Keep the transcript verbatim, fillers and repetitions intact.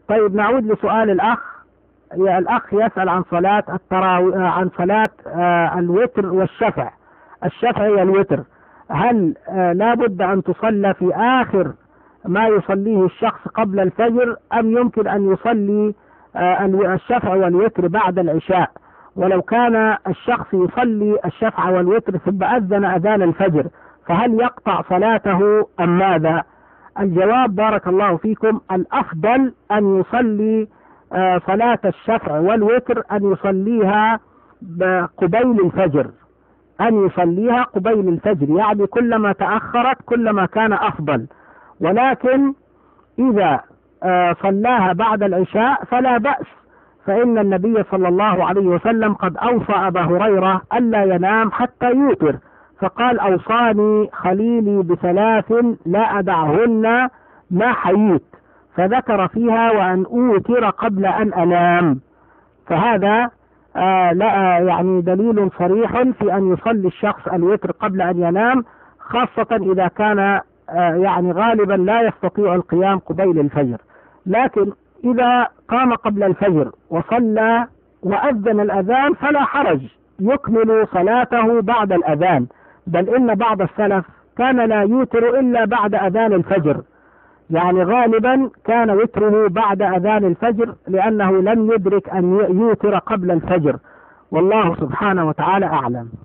طيب نعود لسؤال الأخ. يا الأخ يسأل عن صلاة التراوي عن صلاة آه، الوتر والشفع. الشفع والوتر هل آه، لابد أن تصلى في آخر ما يصليه الشخص قبل الفجر، أم يمكن أن يصلي آه، الشفع والوتر بعد العشاء؟ ولو كان الشخص يصلي الشفع والوتر ثم أذن أذان الفجر فهل يقطع صلاته أم ماذا؟ الجواب بارك الله فيكم، الأفضل أن يصلي آه، صلاة الشفع والوتر أن يصليها قبيل الفجر، أن يصليها قبيل الفجر، يعني كلما تأخرت كلما كان أفضل. ولكن إذا آه، صلاها بعد العشاء فلا بأس، فإن النبي صلى الله عليه وسلم قد أوصى أبا هريرة ألا ينام حتى يوتر، فقال: أوصاني خليلي بثلاث لا أدعهن ما حييت، فذكر فيها وأن أوتر قبل أن أنام. فهذا آه لا يعني دليل صريح في أن يصلي الشخص الوتر قبل أن ينام، خاصة إذا كان آه يعني غالبا لا يستطيع القيام قبيل الفجر. لكن إذا قام قبل الفجر وصلى وأذن الأذان فلا حرج، يكمل صلاته بعد الأذان، بل إن بعض السلف كان لا يوتر إلا بعد أذان الفجر، يعني غالبا كان وتره بعد أذان الفجر لأنه لم يدرك أن يوتر قبل الفجر، والله سبحانه وتعالى أعلم.